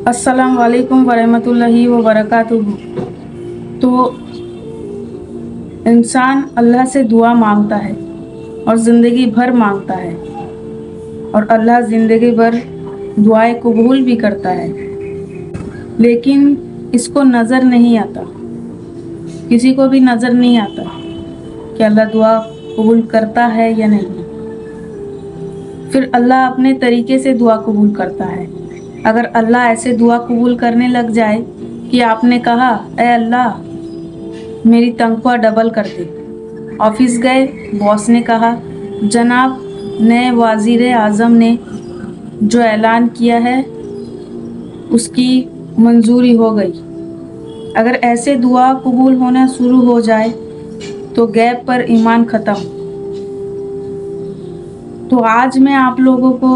अस्सलाम वालेकुम वरहमतुल्लाहि व बरकातुहू। तो इंसान अल्लाह से दुआ मांगता है और ज़िंदगी भर मांगता है, और अल्लाह ज़िंदगी भर दुआएं कबूल भी करता है, लेकिन इसको नज़र नहीं आता, किसी को भी नज़र नहीं आता कि अल्लाह दुआ कबूल करता है या नहीं। फिर अल्लाह अपने तरीके से दुआ कबूल करता है। अगर अल्लाह ऐसे दुआ कबूल करने लग जाए कि आपने कहा, ए अल्लाह मेरी तनख्वाह डबल कर दे। ऑफिस गए, बॉस ने कहा, जनाब नए वज़ीर आज़म ने जो ऐलान किया है उसकी मंजूरी हो गई। अगर ऐसे दुआ कबूल होना शुरू हो जाए तो गैब पर ईमान ख़त्म। तो आज मैं आप लोगों को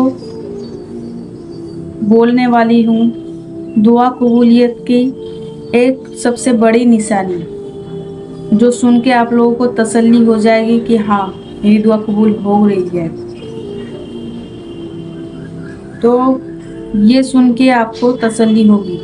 बोलने वाली हूँ दुआ कबूलियत की एक सबसे बड़ी निशानी, जो सुन के आप लोगों को तसल्ली हो जाएगी कि हाँ मेरी दुआ कबूल हो रही है। तो ये सुन के आपको तसल्ली होगी।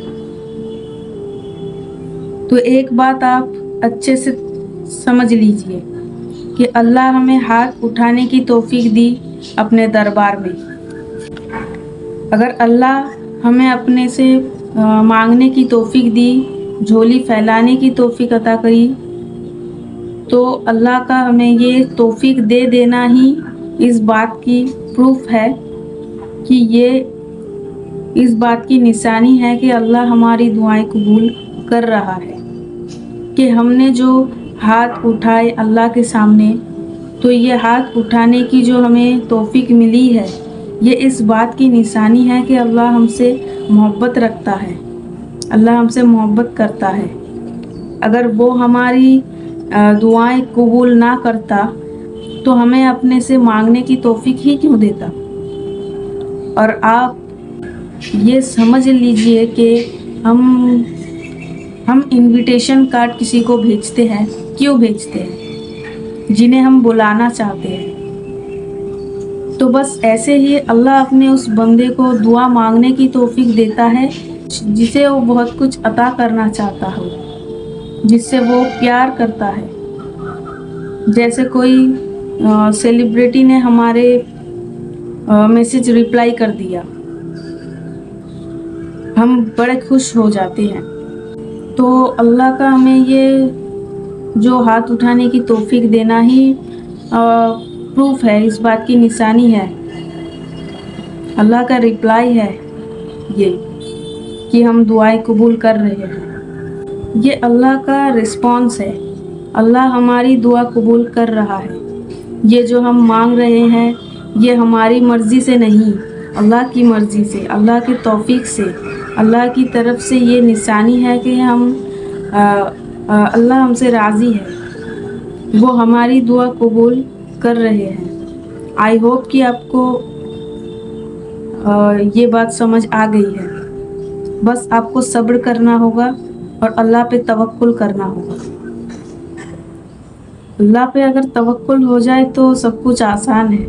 तो एक बात आप अच्छे से समझ लीजिए कि अल्लाह हमें हाथ उठाने की तौफीक दी अपने दरबार में। अगर अल्लाह हमें अपने से मांगने की तौफीक दी, झोली फैलाने की तौफीक अता करी, तो अल्लाह का हमें ये तौफीक दे देना ही इस बात की प्रूफ है कि ये इस बात की निशानी है कि अल्लाह हमारी दुआएं कबूल कर रहा है। कि हमने जो हाथ उठाए अल्लाह के सामने, तो ये हाथ उठाने की जो हमें तौफीक मिली है, ये इस बात की निशानी है कि अल्लाह हमसे मोहब्बत रखता है, अल्लाह हमसे मोहब्बत करता है। अगर वो हमारी दुआएं कबूल ना करता तो हमें अपने से मांगने की तौफीक ही क्यों देता। और आप ये समझ लीजिए कि हम इनविटेशन कार्ड किसी को भेजते हैं, क्यों भेजते हैं? जिन्हें हम बुलाना चाहते हैं। तो बस ऐसे ही अल्लाह अपने उस बंदे को दुआ मांगने की तौफीक देता है जिसे वो बहुत कुछ अता करना चाहता हो, जिससे वो प्यार करता है। जैसे कोई सेलिब्रिटी ने हमारे मैसेज रिप्लाई कर दिया, हम बड़े खुश हो जाते हैं। तो अल्लाह का हमें ये जो हाथ उठाने की तौफीक देना ही प्रूफ है, इस बात की निशानी है, अल्लाह का रिप्लाई है ये कि हम दुआएं कबूल कर रहे हैं। ये अल्लाह का रिस्पॉन्स है, अल्लाह हमारी दुआ कबूल कर रहा है। ये जो हम मांग रहे हैं ये हमारी मर्ज़ी से नहीं, अल्लाह की मर्ज़ी से, अल्लाह की तौफीक से, अल्लाह की तरफ से ये निशानी है कि अल्लाह हमसे राज़ी है, वो हमारी दुआ कबूल कर रहे हैं। आई होप कि आपको ये बात समझ आ गई है। बस आपको सब्र करना होगा और अल्लाह पे तवक्कुल करना होगा। अल्लाह पे अगर तवक्कुल हो जाए तो सब कुछ आसान है,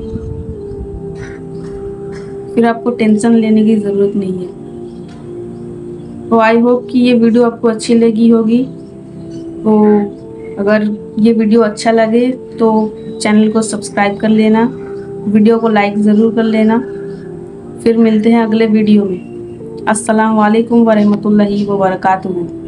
फिर आपको टेंशन लेने की ज़रूरत नहीं है। तो आई होप कि ये वीडियो आपको अच्छी लगी होगी। तो अगर ये वीडियो अच्छा लगे तो चैनल को सब्सक्राइब कर लेना, वीडियो को लाइक ज़रूर कर लेना। फिर मिलते हैं अगले वीडियो में। अस्सलाम वालेकुम वरहमतुल्लाहि व बरकातुहू।